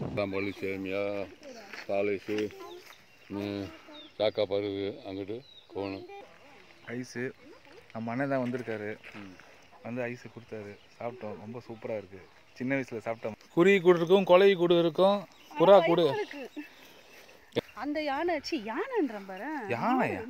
தாம்பாளி சேமியா பாலிஸு சாக்கா பருகு அங்கிட்டு கோணம் ஐஸு நம்ம அண்ணன் தான் வந்திருக்காரு. வந்து ஐஸு கொடுத்தாரு, சாப்பிட்டோம். ரொம்ப சூப்பராக இருக்குது. சின்ன வயசில் சாப்பிட்டோம். குருவி கூடு இருக்கும், கொலை கூடு இருக்கும், புறா கூடு. அந்த யானை யானைன்ற பாரு, யானையா?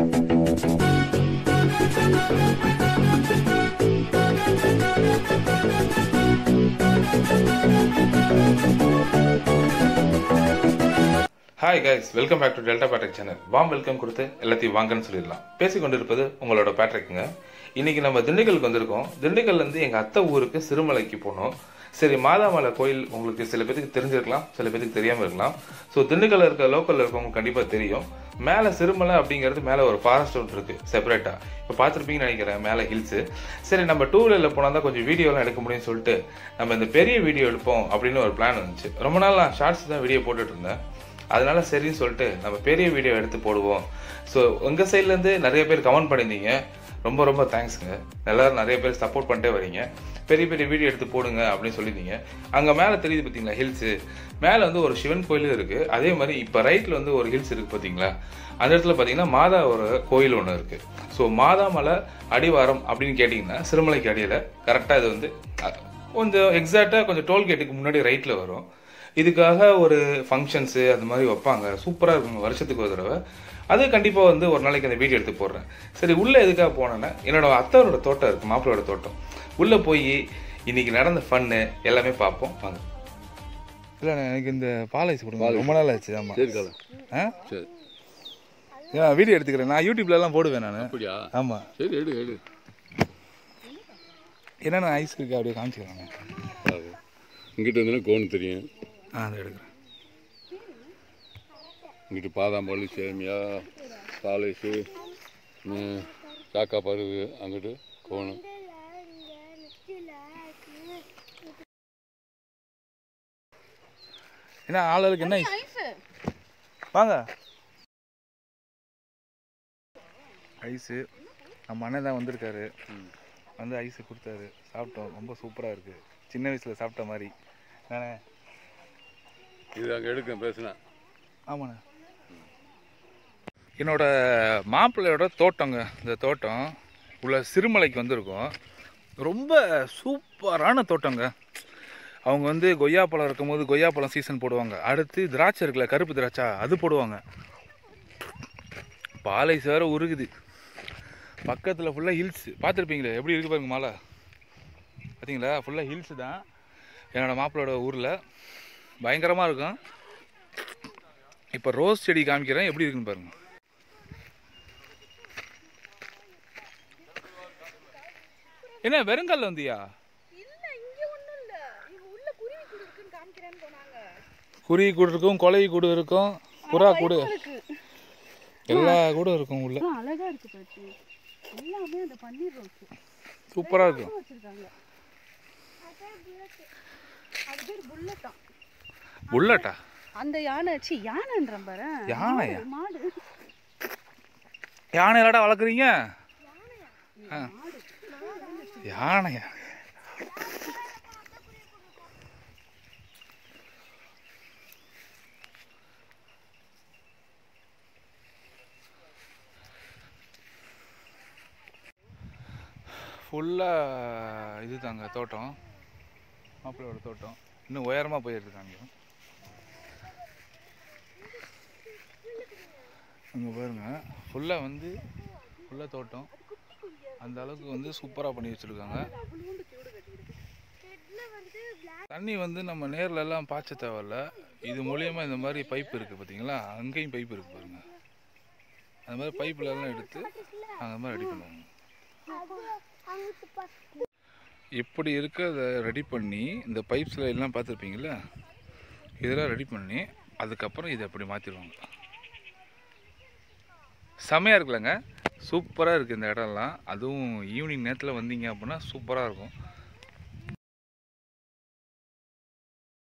Hi guys, welcome back to Delta Patrick channel. Warm welcome கொடுத்து எல்லாத்தையும் வாங்கன்னு சொல்லிடலாம். பேசிக்கொண்டிருப்பது உங்களோட பேட்ரிக்குங்க. இன்னைக்கு நம்ம திண்டுக்கலுக்கு வந்திருக்கோம். திண்டுக்கல்லேருந்து எங்கள் அத்தை ஊருக்கு சிறுமலைக்கு போனோம். சரி, மாதாமலை கோயில் உங்களுக்கு சில பேருக்கு தெரிஞ்சிருக்கலாம், சில பேருக்கு தெரியாமல் இருக்கலாம். ஸோ திண்டுக்கல்ல இருக்க லோக்கலில் இருக்கவங்க கண்டிப்பாக தெரியும். மேலே சிறுமலை அப்படிங்கிறது மேலே ஒரு ஃபாரஸ்ட் ஒன்று இருக்குது செப்பரேட்டாக. இப்போ பார்த்துருப்பீங்கன்னு நினைக்கிறேன், மேலே ஹில்ஸு. சரி, நம்ம டூ வீலரில் போனால் தான் கொஞ்சம் வீடியோலாம் எடுக்க முடியும்னு சொல்லிட்டு நம்ம இந்த பெரிய வீடியோ எடுப்போம் அப்படின்னு ஒரு பிளான் வந்துச்சு. ரொம்ப நாள் நான் ஷார்ட்ஸ் தான் வீடியோ போட்டுட்டு இருந்தேன். அதனால சரின்னு சொல்லிட்டு நம்ம பெரிய வீடியோ எடுத்து போடுவோம். ஸோ உங்கள் சைட்லேருந்து நிறைய பேர் கமெண்ட் பண்ணியிருந்தீங்க, ரொம்ப ரொம்ப தேங்க்ஸுங்க. எல்லோரும் நிறைய பேர் சப்போர்ட் பண்ணிட்டே வரீங்க. பெரிய பெரிய வீடியோ எடுத்து போடுங்க அப்படின்னு சொல்லியிருந்தீங்க. அங்கே மேலே தெரியுது பார்த்தீங்களா ஹில்ஸு, மேலே வந்து ஒரு சிவன் கோயிலும் இருக்குது. அதே மாதிரி இப்போ ரைட்டில் வந்து ஒரு ஹில்ஸ் இருக்குது பார்த்தீங்களா, அந்த இடத்துல பார்த்தீங்கன்னா மாதா ஒரு கோயில் ஒன்று இருக்குது. ஸோ மாதாமலை அடிவாரம் அப்படின்னு கேட்டிங்கன்னா சிறுமலைக்கு அடியில் கரெக்டாக இது வந்து கொஞ்சம் எக்ஸாக்டாக கொஞ்சம் டோல்கேட்டுக்கு முன்னாடி ரைட்டில் வரும். இதுக்காக ஒரு ஃபங்க்ஷன்ஸு அது மாதிரி வைப்பாங்க, சூப்பராக இருக்குங்க வருஷத்துக்கு ஒரு தடவை. அது கண்டிப்பாக வந்து ஒரு நாளைக்கு அந்த வீடியோ எடுத்து போடுறேன். சரி, உள்ளே எதுக்காக போனேன்னா என்னோட அத்தாரோட தோட்டம் இருக்குது, மாப்பிள்ளையோட தோட்டம். உள்ளே போய் இன்னைக்கு நடந்த ஃபன்னு எல்லாமே பார்ப்போம் வாங்க. இல்லை, எனக்கு இந்த பாலைஸ் கொடுங்க, ரொம்ப நாள் ஆச்சு. ஆமாம், சரி காலம். சரி, வீடியோ எடுத்துக்கிறேன். நான் யூடியூப்லலாம் போடுவேன் நான். அப்படியா? ஆமாம், சரி, எடு எடு. என்னென்ன ஐஸ் இருக்குது அப்படியே காமிச்சிக்கிறாங்க. இங்கிட்ட வந்து கோன் தெரியும். அதை எடுக்கிறேன். இங்கிட்டு பாதாம்பாளி சேமியா பாலிஸு சாக்கா பருகு அங்கிட்டு கோணம். என்ன ஆளுக்கு என்ன ஐஸ்? வாங்க. ஐஸு நம்ம அண்ணன் தான் வந்திருக்காரு. வந்து ஐஸு கொடுத்தாரு, சாப்பிட்டோம். ரொம்ப சூப்பராக இருக்குது. சின்ன வயசில் சாப்பிட்ட மாதிரி. நானே இது அங்கே எடுக்க பேசுனேன். ஆமாண்ணே, என்னோட மாப்பிள்ளையோட தோட்டங்க. இந்த தோட்டம் உள்ள சிறுமலைக்கு வந்திருக்கோம். ரொம்ப சூப்பரான தோட்டங்க. அவங்க வந்து கொய்யாப்பழம் இருக்கும்போது கொய்யாப்பழம் சீசன் போடுவாங்க. அடுத்து திராட்சை இருக்குல்ல, கருப்பு திராட்சை, அது போடுவாங்க. பாலை சேர உருகுது. பக்கத்தில் ஃபுல்லாக ஹில்ஸ். பார்த்துருப்பீங்களே எப்படி இருக்குது பாருங்க, மலை பார்த்தீங்களா? ஃபுல்லாக ஹில்ஸு தான் என்னோடய மாப்பிள்ளையோட ஊரில். பயங்கரமாக இருக்கும். இப்போ ரோஸ் செடி காமிக்கிறேன், எப்படி இருக்குன்னு பாருங்க. என்ன வெறுங்கல்ல வந்தியா? குருவி கூடு இருக்கும், கொலை கூடு இருக்கும், புறா கூடு, எல்லா கூடும் இருக்கும் உள்ள. அழகா இருக்கு பாத்து. எல்லாமே அந்த பன்னீர் ரோஸ் சூப்பரா இருக்கும். அது பேர் புல்லட்டா. புல்லட்டா? அந்த யானை யானைன்ற பாரு. யானையா? மாடு. யானை எல்லாம் வளர்க்குறீங்க? யானையா? ஃபுல்லாக இது தாங்க தோட்டம், மாப்பிள்ளையோட தோட்டம். இன்னும் உயரமாக போயிருக்காங்க. அங்கே பாருங்க, ஃபுல்லாக வந்து ஃபுல்லாக தோட்டம். அந்த அளவுக்கு வந்து சூப்பராக பண்ணி வச்சுருக்காங்க. தண்ணி வந்து நம்ம நேரில் எல்லாம் பாய்ச்ச தேவையில்ல. இது மூலியமாக இந்த மாதிரி பைப் இருக்குது பார்த்தீங்களா, அங்கேயும் பைப் இருக்குது பாருங்கள். அந்த மாதிரி பைப்புலலாம் எடுத்து அந்த மாதிரி ரெடி பண்ணுவாங்க. இப்படி இருக்கிறத ரெடி பண்ணி இந்த பைப்ஸில் எல்லாம் பார்த்துருப்பீங்களா, இதெல்லாம் ரெடி பண்ணி அதுக்கப்புறம் இதை அப்படி மாற்றிடுவாங்க. செமையாக இருக்குல்லங்க, சூப்பராக இருக்குது இந்த இடம்லாம். அதுவும் ஈவினிங் நேரத்தில் வந்தீங்க அப்படின்னா சூப்பராக இருக்கும்.